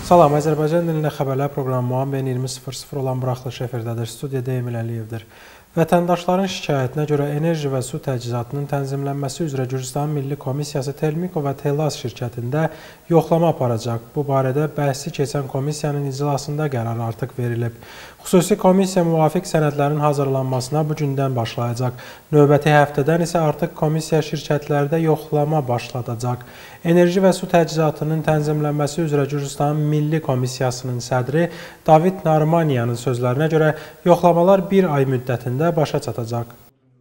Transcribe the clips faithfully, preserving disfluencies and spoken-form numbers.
Salam, Azərbaycan dilində xəbərlər proqramı Muamben iyirmi sıfır sıfır olan buraxılış efirdədir. Studiyada Emil Əliyevdir. Vətəndaşların şikayətinə görə enerji və su təchizatının tənzimlənməsi üzrə Gürcüstan Milli Komissiyası Telmiko və Telas şirkətində yoxlama aparacaq. Bu barədə bəhsi keçən komissiyanın iclasında qərar artıq verilib. Xüsusi komissiya müvafiq sənədlərin hazırlanmasına bu gündən başlayacaq. Növbəti həftədən isə artıq komissiya şirkətlərdə yoxlama başladacaq. Enerji və su təchizatının tənzimlənməsi üzrə Gürcüstan Milli Komissiyasının sədri David Narmanyanın sözlərinə görə yoxlamalar bir ay müddətində başa çatacaq.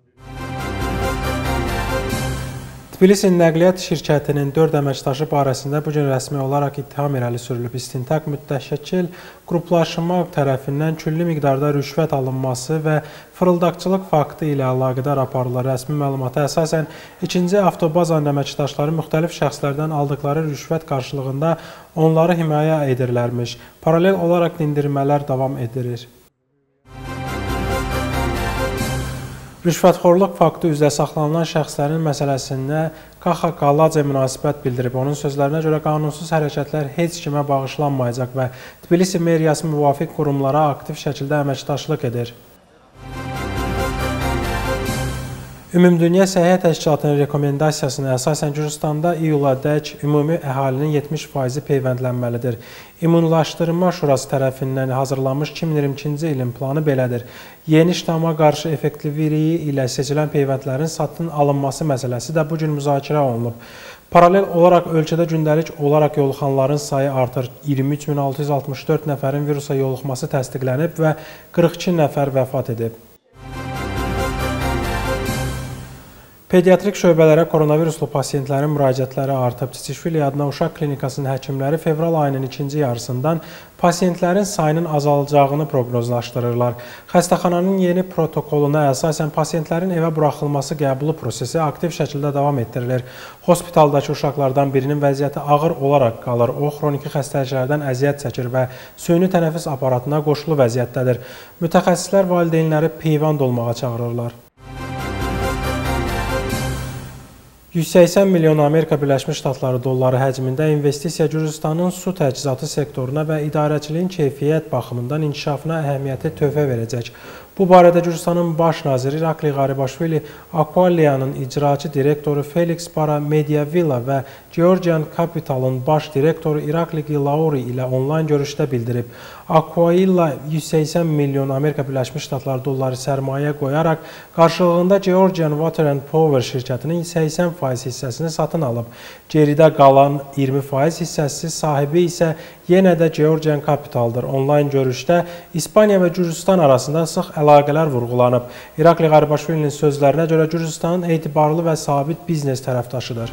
Tbilisi Nəqliyyat şirkətinin dörd əməkdaşı barəsində bugün rəsmi olaraq ittiham irəli sürülüb. İstintaq mütəşəkkil qruplaşma tərəfindən külli miqdarda rüşvət alınması və fırıldaqçılıq faktı ilə əlaqədar aparılan rəsmi məlumata əsasən ikinci avtobazanın əməkdaşları müxtəlif şəxslərdən aldıqları rüşvət qarşılığında onları himayə edirlərmiş. Paralel olaraq dindirmələr davam edilir. Rüşvətxorluq faktı üzrə saxlanılan şəxslərin məsələsində Kaxa Qalaca münasibət bildirib. Onun sözlərinə görə qanunsuz hərəkətlər heç kimə bağışlanmayacaq və Tbilisi meriyası müvafiq qurumlara aktiv şəkildə əməkdaşlıq edir. Ümumdünya Səhiyyə Təşkilatının rekomendasiyasına əsasən Gürcüstanda iyuladək ümumi əhalinin yetmiş faizi peyvəndlənməlidir. İmmunlaşdırma Şurası tərəfindən hazırlanmış iki min iyirmi ikinci ilin planı belədir. Yeni ştama qarşı effektivliyi ilə seçilən peyvəndlərin satın alınması məsələsi də bugün müzakirə olunub. Paralel olaraq ölkədə gündəlik olaraq yoluxanların sayı artır. iyirmi üç min altı yüz altmış dörd nəfərin virusa yoluxması təsdiqlənib və qırx iki nəfər vəfat edib. Pediatrik şöbələrə koronaviruslu pasiyentlərin müraciətləri artıb. Çiçişvili adına uşaq klinikasının həkimləri fevral ayının ikinci yarısından pasiyentlərin sayının azalacağını proqnozlaşdırırlar. Xəstəxananın yeni protokoluna əsasən pasiyentlərin evə buraxılması qəbulu prosesi aktiv şəkildə davam etdirilir. Hospitaldakı uşaqlardan birinin vəziyyəti ağır olaraq qalır. O, xroniki xəstəliklərdən əziyyət çəkir və süni tənəffüs aparatına qoşulu vəziyyətdədir. Mütəxəssislər valideynləri peyvənd olmağa çağırırlar. yüz səksən milyon Amerika Birləşmiş Ştatları dolları həcmində investisiya Gürcüstanın su təchizatı sektoruna və idarəçiliyin keyfiyyət baxımından inkişafına əhəmiyyətli töhfə verəcək. Bu barədə Gürcüstanın baş naziri Irakli Qaribaşvili Aqualia'nın icraçı direktoru Felix Paramediavilla və Georgian Capital'ın baş direktoru Irakli Gilauri ilə onlayn görüşdə bildirib. Aqualia yüz səksən milyon Amerika Birləşmiş Ştatları dolları sərmayə qoyaraq qarşılığında Georgian Water and Power şirkətinin səksən faiz hissəsini satın alıb. Geridə qalan iyirmi faiz hissəsi sahibi isə yenə də Georgian Capital'dır. Onlayn görüşdə İspaniya və Gürcüstan arasında sıx əlaqələr vurğulanıb. Irakli Qaribaşvilinin sözlərinə görə Gürcüstanın etibarlı və sabit biznes tərəfdaşıdır.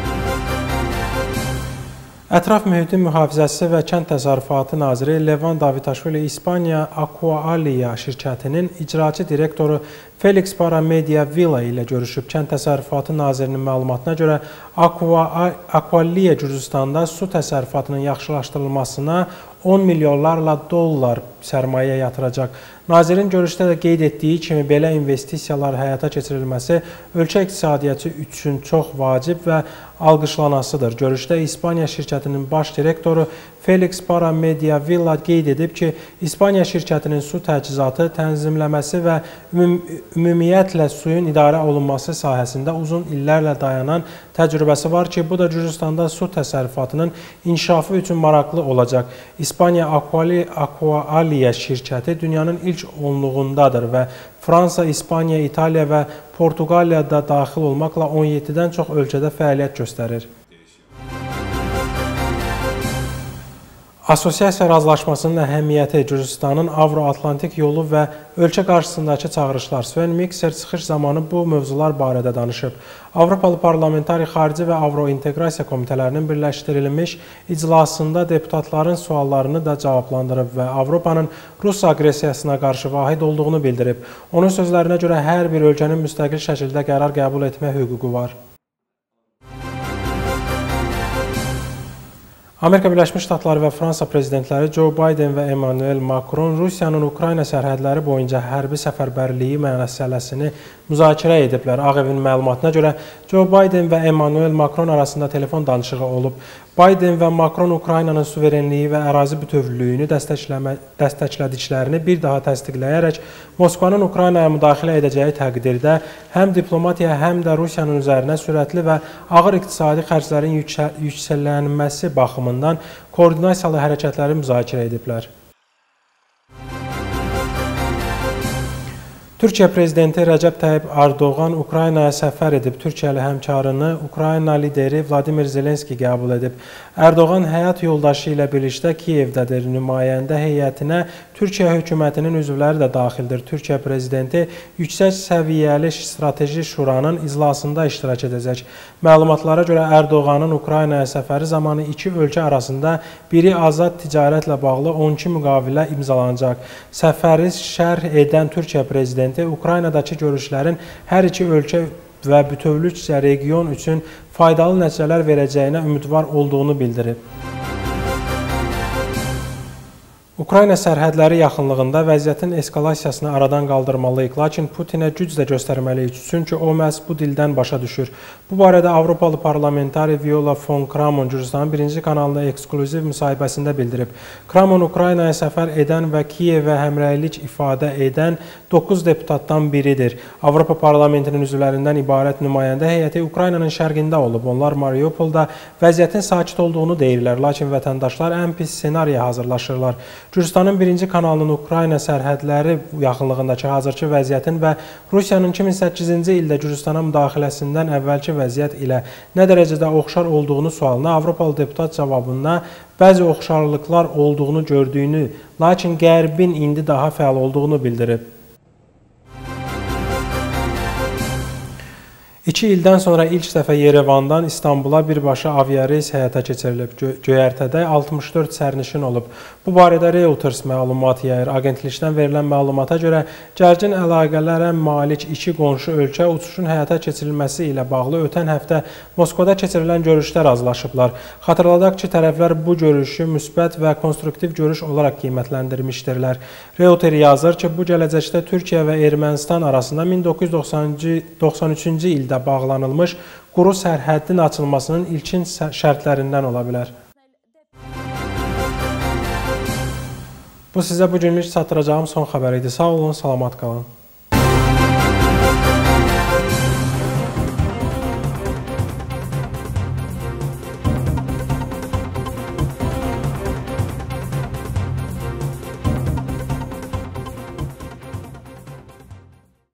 Ətraf mühitin mühafizəsi və kənd təsərrüfatı naziri Levan Davitaşvili İspaniya Aqualia şirkətinin icraçı direktoru Felix Paramediavilla ilə görüşüb. Kənd təsərrüfatı nazirinin məlumatına görə Aqualia Gürcüstanda su təsərrüfatının yaxşılaşdırılmasına on milyonlarla dollar sərmayə yatıracaq. Nazirin görüşdə də qeyd etdiyi kimi belə investisiyalar həyata keçirilməsi ölkə iqtisadiyyatı üçün çox vacib və alqışlanasıdır. Görüşdə İspaniya şirkətinin baş direktoru Felix Paramediavilla qeyd edib ki, İspaniya şirkətinin su təchizatı, tənzimləməsi və ümumiyyətlə suyun idarə olunması sahəsində uzun illərlə dayanan təcrübəsi var ki, bu da Gürcüstanda su təsərrüfatının inkişafı üçün maraqlı olacaq. İspaniya Aqualia şirkəti dünyanın ilk onluğundadır və Fransa, İspaniya, İtaliya və Portuqaliyada daxil olmaqla on yeddidən çox ölkədə fəaliyyət göstərir. Assosiasiya razılaşmasının əhəmiyyəti, Gürcüstanın Avro-Atlantik yolu və ölkə qarşısındakı çağırışlar. Sven Mikser çıxış zamanı bu mövzular barədə danışıb. Avropalı Parlamentari Xarici və Avrointeqrasiya komitələrinin birləşdirilmiş iclasında deputatların suallarını da cavablandırıb və Avropanın Rus aqressiyasına qarşı vahid olduğunu bildirib. Onun sözlərinə görə hər bir ölkənin müstəqil şəkildə qərar qəbul etmə hüququ var. Amerika Birləşmiş Ştatları və Fransa prezidentləri Joe Biden və Emmanuel Macron Rusiyanın Ukrayna sərhədləri boyunca hərbi səfərbərliyi məsələsini müzakirə ediblər. Ağ Evin məlumatına görə Joe Biden və Emmanuel Macron arasında telefon danışığı olub. Biden və Macron Ukraynanın suverenliyi və ərazi bütövlüyünü dəstəklədiklərini bir daha təsdiqləyərək Moskvanın Ukraynaya müdaxilə edəcəyi təqdirdə həm diplomatiya, həm də Rusiyanın üzərinə sürətli və ağır iqtisadi xərclərin yüksələnməsi baxımından koordinasiyalı hərəkətləri müzakirə ediblər. Türkiyə prezidenti Rəcəb Tayyip Erdoğan Ukraynaya səfər edib. Türkiyəli həmkarını Ukrayna lideri Vladimir Zelenski qəbul edib. Erdoğan həyat yoldaşı ilə birlikdə Kiyevdədir. Nümayəndə heyətinə Türkiyə hökumətinin üzvləri də daxildir. Türkiyə prezidenti yüksək səviyyəli strateji şuranın iclasında iştirak edəcək. Məlumatlara görə Erdoğanın Ukraynaya səfəri zamanı iki ölkə arasında biri azad ticarətlə bağlı on iki müqavilə imzalanacaq. Səfəri şərh edən Türkiyə prezidenti Ukraynadakı görüşlərin hər iki ölkə və bütövlükcə region üçün faydalı nəticələr verəcəyinə ümidvar olduğunu bildirib. Ukrayna sərhədləri yaxınlığında vəziyyətin eskalasiyasını aradan qaldırmalıyıq, lakin Putinə güc də göstərməliyik, çünki o məhz bu dildən başa düşür. Bu barədə Avropalı parlamentari Viola von Kramon Gürcüstanın birinci kanalında ekskluziv müsahibəsində bildirib. Kramon Ukraynaya səfər edən və Kiyevə həmrəylik ifadə edən doqquz deputatdan biridir. Avropa parlamentinin üzvlərindən ibarət nümayəndə heyəti Ukraynanın şərqində olub. Onlar Mariupolda vəziyyətin sakit olduğunu deyirlər, lakin vətəndaşlar ən pis senariyə hazırlaşırlar. Gürcüstanın birinci kanalının Ukrayna sərhədləri yaxınlığındakı hazırki vəziyyətin və Rusiyanın iki min səkkizinci ildə Gürcüstana müdaxiləsindən əvvəlki vəziyyət ilə nə dərəcədə oxşar olduğunu sualına Avropalı deputat cavabında bəzi oxşarlıqlar olduğunu gördüyünü, lakin Qərbin indi daha fəal olduğunu bildirib. İki ildən sonra ilk dəfə Yerevandan İstanbula birbaşa aviareys həyata keçirilib. Göyərtədə altmış dörd sərnişin olub. Bu barədə Reuters məlumat yayır. Agentlikdən verilən məlumata görə gərgin əlaqələrə malik iki qonşu ölkə uçuşun həyata keçirilməsi ilə bağlı ötən həftə Moskvada keçirilən görüşlər razılaşıblar. Xatırladaq ki, tərəflər bu görüşü müsbət və konstruktiv görüş olaraq qiymətləndirmişdirlər. Reuters yazır ki, bu gələcəkdə Türkiyə və Ermənistan arasında min doqquz yüz doxsan üçüncü ildə bağlanılmış quru sərhəddin açılmasının ilkin şərtlərindən ola bilər. Bu sizə bugünlük çatdıracağım son xəbər idi. Sağ olun, salamat qalın.